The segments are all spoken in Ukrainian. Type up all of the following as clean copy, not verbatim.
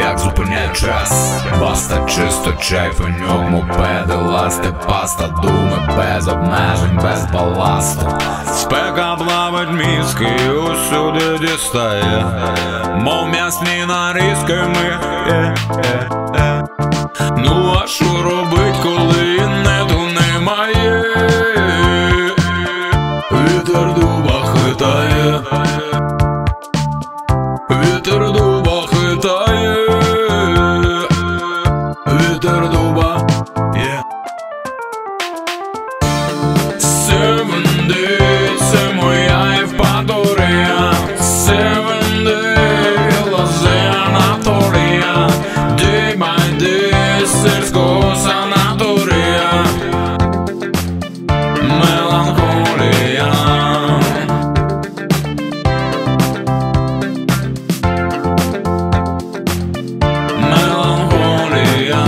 як зупиняє час. Баста, чисто чай, фенюк, мопеди, ласти, паста, думи без обмежень, без баласту. Спека плавить мізки, усюди дістає, мов м'ясні нарізки ми. Ну а що робить, коли нету немає? Вітер дуба хитає, вітер дуба хитає, вітер дуба. Seven days, це моя Євпаторія. Seven days, лазенаторія. Day by day, сільського санаторія. Меланхолія. Меланхолія.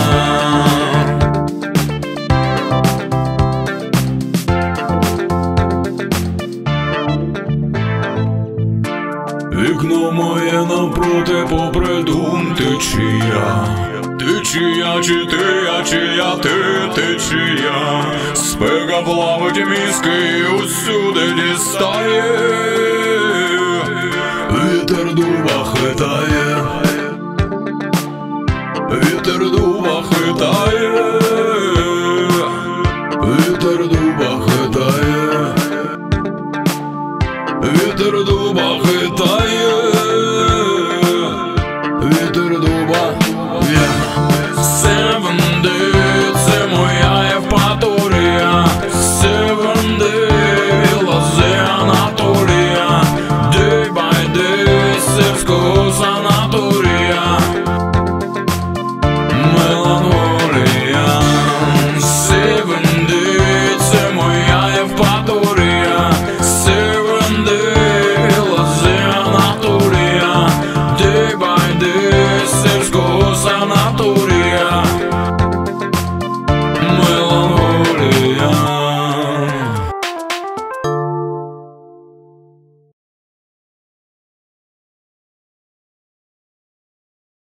Вікно моє навпроти, попри дум течія. Течія, чи ти, а чия ти чия. Спека плавить мізки, усюди дістає. Вітер дуба хитає.